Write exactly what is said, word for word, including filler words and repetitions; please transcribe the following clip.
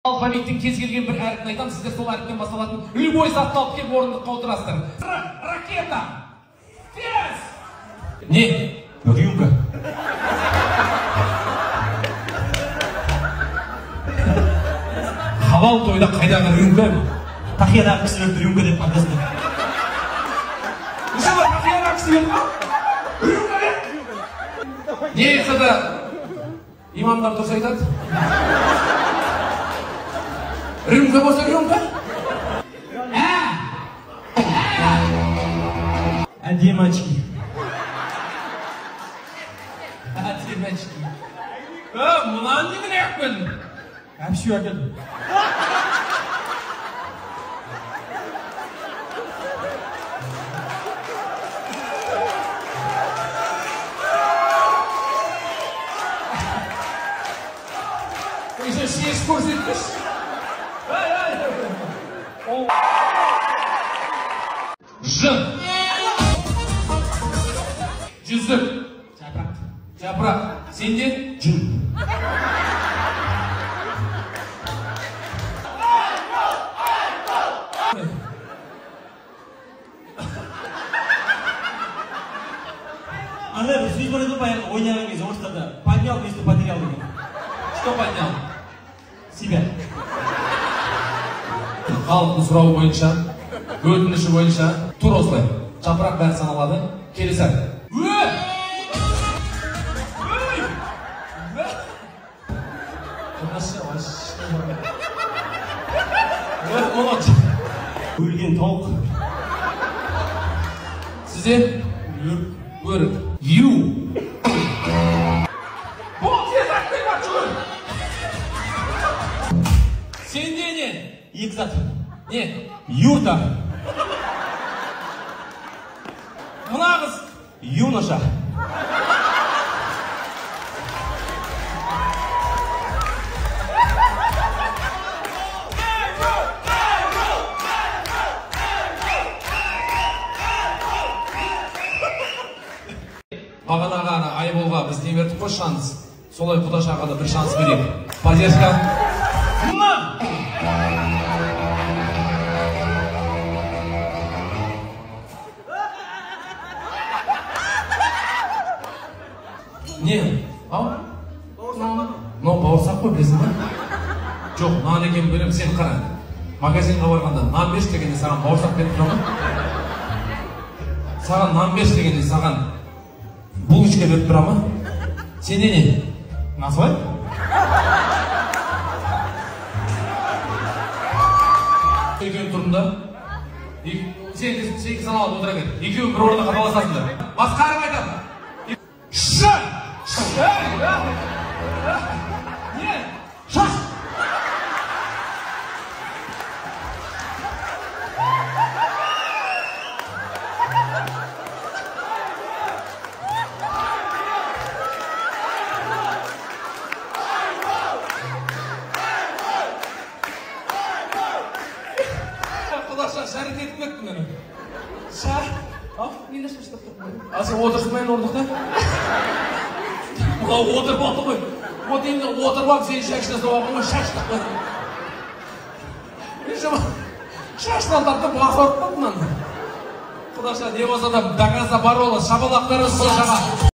Алфавиттің кез келген бір әріпін айтам, сіздер сол әріптен басталатын любой затты алып келіп орындыққа отырасыздар. Ракета! Тез! Не? Рюмка. Халал тойда қайдағы рюмка? Тахиядағы кісілерді рюмка деп қандасында. Мысалы, тахиядағы кісілерді ма? Рюмка деп? Не етсе да имамдар дұрыс айтады? Рюмка болса рюмка? Әдемі очки. Әдемі очки. Мұнан неден аяқ келдің? Әпшу әкелдім. Еще шеш көрсеткіш. Жын. Жүзік. Жапырақ. Жапырақ. Сенден жүн. Анда бір сөз бар еді баяғы ойнаған кезде орыстарда поднял вместо потерял деген. Что поднял? Себя. Халықтың сұрауы бойынша, өтініші бойынша, тур осылай. Жапырақ бәрі саналады. Келесі әр. Өй! Өй! Өй! Өлген тауық. Сізден? Өрік. Ю. Бұл тез ақтың бар жүгір. Сенде не? Екі зат. Не? Юрта. Мына қыз. Юноша. Бағанаға Айболға біз не бердік қой шанс. Солай Құдашаға да бір шанс берейік. Поддержка. Не? Ау? Мынау бауырсақ қой, білесің ба? Жоқ, нан екен білем, сен қара. Магазинға барғанда нан беш дегенде саған бауырсақ беріп тұра ма? Саған нан беш дегенде саған булочка беріп тұра ма? Сенде не? Насылай? Екеуін тұрдың да? Сен екі саналады отыра кет. Екеуін бір орында қаталасасыңдар. Басқарып айтам. Шы! Шы! Не? Шаш! Құдаша, шәрет етіп кеттің әне. Ша? Мен де шаштап тұрмын. А сен отырсың мен орындықта? Мынау отырып алды ғой. Вот енді отырып алып сен шашына соғамын ғой, шаштық қой. Мен жама шашынан тартып басы ұрып қалды мынаны. Құдаша, не болса да доказа бар олы, шабалақтары Құдашаға.